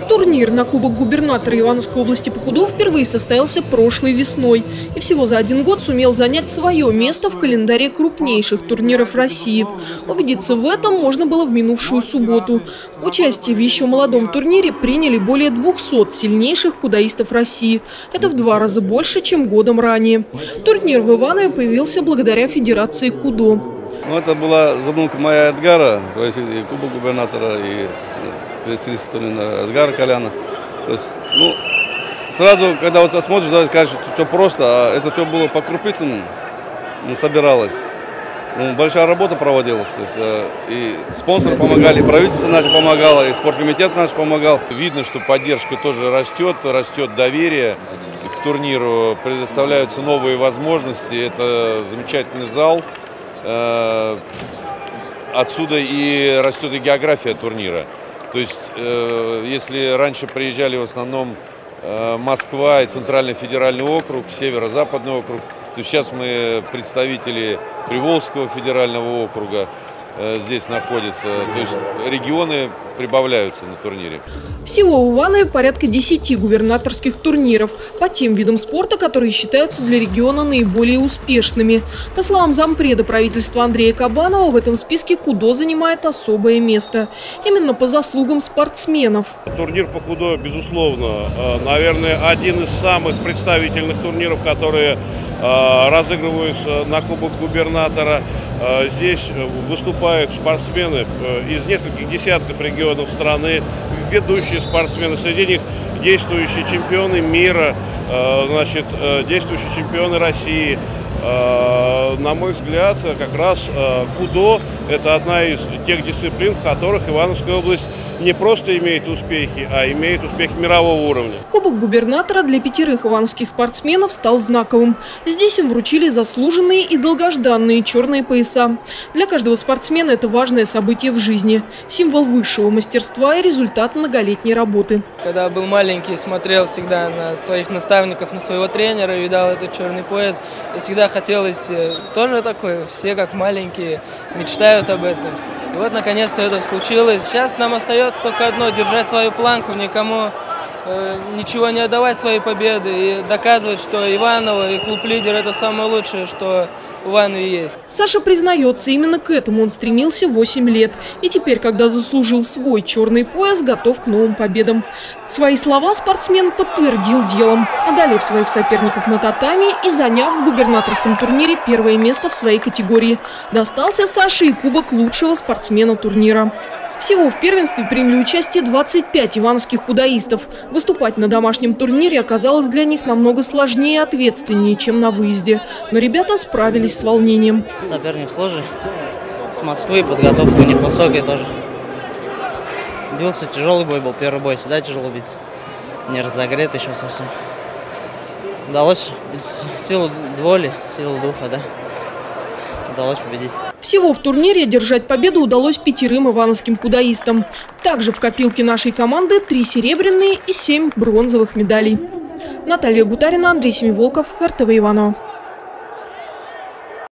Турнир на Кубок губернатора Ивановской области по кудо впервые состоялся прошлой весной и всего за один год сумел занять свое место в календаре крупнейших турниров России. Убедиться в этом можно было в минувшую субботу. Участие в еще молодом турнире приняли более 200 сильнейших кудоистов России. Это в 2 раза больше, чем годом ранее. Турнир в Иванове появился благодаря Федерации кудо. Это была задумка моя Эдгара, Кубок губернатора и Эдгара Коляна. То есть, сразу, когда вот смотришь, да, кажется, что все просто, а это все было по крупицам собиралось. Большая работа проводилась, то есть, и спонсоры помогали, и правительство наше помогало, и спорткомитет наш помогал. Видно, что поддержка тоже растет доверие к турниру, предоставляются новые возможности, это замечательный зал. Отсюда и растет и география турнира. То есть, если раньше приезжали в основном Москва и Центральный федеральный округ, Северо-Западный округ, то сейчас мы представители Приволжского федерального округа здесь находятся. То есть регионы прибавляются на турнире. Всего в Иванове порядка 10 губернаторских турниров по тем видам спорта, которые считаются для региона наиболее успешными. По словам зампреда правительства Андрея Кабанова, в этом списке кудо занимает особое место. Именно по заслугам спортсменов. Турнир по кудо, безусловно, наверное, один из самых представительных турниров, которые разыгрываются на Кубок губернатора. Здесь выступают спортсмены из нескольких десятков регионов страны, ведущие спортсмены, среди них действующие чемпионы мира, действующие чемпионы России. На мой взгляд, как раз кудо – это одна из тех дисциплин, в которых Ивановская область не просто имеет успехи, а имеет успехи мирового уровня. Кубок губернатора для 5 ивановских спортсменов стал знаковым. Здесь им вручили заслуженные и долгожданные черные пояса. Для каждого спортсмена это важное событие в жизни. Символ высшего мастерства и результат многолетней работы. Когда был маленький, смотрел всегда на своих наставников, на своего тренера, видал этот черный пояс. И всегда хотелось тоже такой, все как маленькие мечтают об этом. И вот, наконец-то, это случилось. Сейчас нам остается только одно – держать свою планку, никому ничего не отдавать своей победы и доказывать, что Иваново и клуб-лидер – это самое лучшее, что в Иванове есть. Саша признается, именно к этому он стремился 8 лет. И теперь, когда заслужил свой черный пояс, готов к новым победам. Свои слова спортсмен подтвердил делом, одолев своих соперников на татами и заняв в губернаторском турнире первое место в своей категории. Достался Саше и кубок лучшего спортсмена турнира. Всего в первенстве приняли участие 25 ивановских кудоистов. Выступать на домашнем турнире оказалось для них намного сложнее и ответственнее, чем на выезде. Но ребята справились с волнением. Соперник сложный. С Москвы, подготовка у них высокая тоже. Бился, тяжелый бой был, первый бой, всегда тяжело биться. Не разогрет еще совсем. Удалось силу воли, силу духа, да. Удалось победить. Всего в турнире одержать победу удалось 5 ивановским кудоистам. Также в копилке нашей команды 3 серебряные и 7 бронзовых медалей. Наталья Гутарина, Андрей Семиволков, РТВ Иваново.